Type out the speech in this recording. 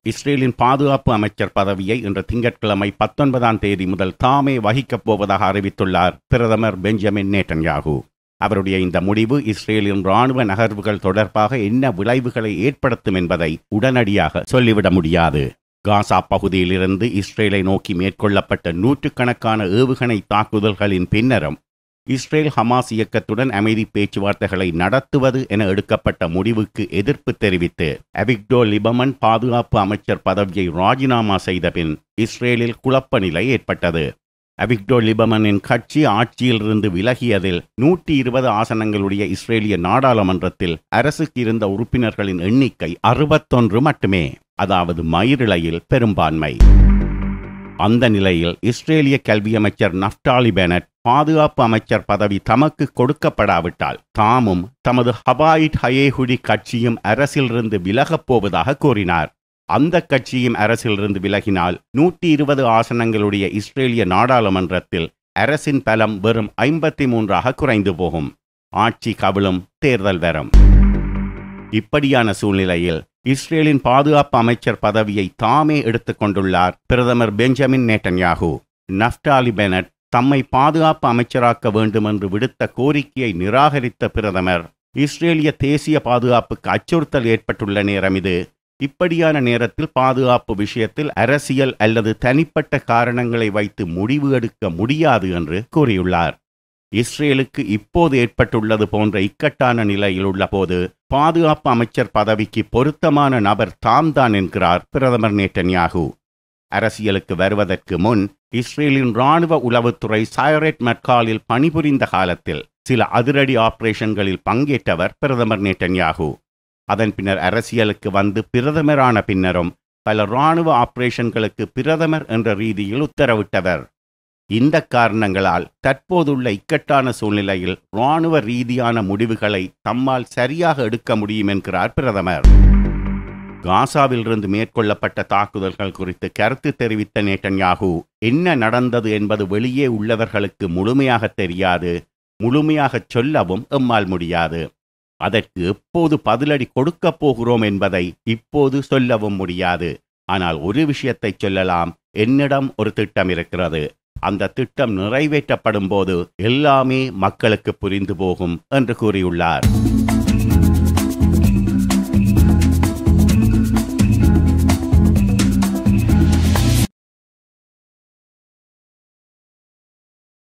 இஸ்ரேலின் பாதுகாப்பு அமைச்சர் பதவியை இன்று திங்கட்கிழமை 19ஆம் தேதி முதல் தாமே வகிக்கப் போவதாக அறிவித்துள்ளார் பிரதமர் பெஞ்சமின் நேட்டன்யாகு. அவருடைய இந்த முடிவு இஸ்ரேலின் இராணுவ நகர்வுகள் தொடர்பாக என்ன விளைவுகளை ஏற்படுத்தும் என்பதை உடனடியாக சொல்லிவிட முடியாது. காசா பகுதியிலிருந்து இஸ்ரேலை நோக்கி மேற்கொள்ளப்பட்ட நூற்றுக்கணக்கான ஏவுகணை தாக்குதல்களின் பின்னரும் இஸ்ரேல் ஹமாஸ் இயக்கத்துடன் அமைதி பேச்சுவார்த்தைகளை நடத்துவது என எடுக்கப்பட்ட முடிவுக்கு எதிர்ப்பு தெரிவித்து அவிக்டோர் லிபர்மன் பாதுகாப்பு அமைச்சர் பதவியை ராஜினாமா செய்த பின் இஸ்ரேலில் குழப்ப நிலை ஏற்பட்டது. அவிக்டோர் லிபர்மனின் கட்சி ஆட்சியிலிருந்து விலகியதில் 120 ஆசனங்களுடைய இஸ்ரேலிய நாடாளுமன்றத்தில் அரசுக்கு இருந்த உறுப்பினர்களின் எண்ணிக்கை 61 மட்டுமே, அதாவது மயிரிழையில் பெரும்பான்மை. அந்த நிலையில் இஸ்ரேலிய கல்வி அமைச்சர் நஃப்டாலி பெனட் பாதுகாப்பு அமைச்சர் பதவி தமக்கு கொடுக்கப்படாவிட்டால் தாமும் தமது ஹபாயிட் ஹயேஹுடி கட்சியும் அரசிலிருந்து விலகப் போவதாக கூறினார். அந்த கட்சியும் அரசிலிருந்து விலகினால் 120 ஆசனங்களுடைய இஸ்ரேலிய நாடாளுமன்றத்தில் அரசின் பலம் வெறும் 53ஆக குறைந்து போகும். ஆட்சி கவிழும், தேர்தல் வரும். இப்படியான சூழ்நிலையில் இஸ்ரேலின் பாதுகாப்பு அமைச்சர் பதவியை தாமே எடுத்துக்கொண்டுள்ளார் பிரதமர் பெஞ்சமின் நேட்டன்யாகு. நஃப்டாலி பெனட் தம்மை பாதுகாப்பு அமைச்சராக்க வேண்டும் என்று விடுத்த கோரிக்கையை நிராகரித்த பிரதமர், இஸ்ரேலிய தேசிய பாதுகாப்புக்கு அச்சுறுத்தல் ஏற்பட்டுள்ள நேரம் இது. இப்படியான நேரத்தில் பாதுகாப்பு விஷயத்தில் அரசியல் அல்லது தனிப்பட்ட காரணங்களை வைத்து முடிவு எடுக்க முடியாது என்று கூறியுள்ளார். இஸ்ரேலுக்கு இப்போது ஏற்பட்டுள்ளது போன்ற இக்கட்டான நிலையில் உள்ள போது பாதுகாப்பு அமைச்சர் பதவிக்கு பொருத்தமான நபர் தாம்தான் என்கிறார் பிரதமர் நேட்டன்யாகு. அரசியலுக்கு வருவதற்கு முன் இஸ்ரேலின் இராணுவ உளவுத்துறை சைரெட் மெட்காலில் பணிபுரிந்த காலத்தில் சில அதிரடி ஆபரேஷன்களில் பங்கேற்றவர் பிரதமர் நேட்டன்யாகு. அதன் பின்னர் அரசியலுக்கு வந்து பிரதமரான பின்னரும் பல இராணுவ ஆபரேஷன்களுக்கு பிரதமர் என்ற ரீதியில் உத்தரவிட்டவர். இந்த காரணங்களால் தற்போதுள்ள இக்கட்டான சூழ்நிலையில் இராணுவ ரீதியான முடிவுகளை தம்மால் சரியாக எடுக்க முடியும் என்கிறார் பிரதமர். காசாவிலிருந்து மேற்கொள்ளப்பட்ட தாக்குதல்கள் குறித்து கருத்து தெரிவித்த நேட்டன்யாகு, என்ன நடந்தது என்பது வெளியே உள்ளவர்களுக்கு முழுமையாக தெரியாது, முழுமையாக சொல்லவும் எம்மால் முடியாது. அதற்கு எப்போது பதிலடி கொடுக்கப் போகிறோம் என்பதை இப்போது சொல்லவும் முடியாது. ஆனால் ஒரு விஷயத்தை சொல்லலாம், என்னிடம் ஒரு திட்டம் இருக்கிறது. அந்த திட்டம் நிறைவேற்றப்படும் போது எல்லாமே மக்களுக்கு புரிந்து போகும் என்று கூறியுள்ளார்.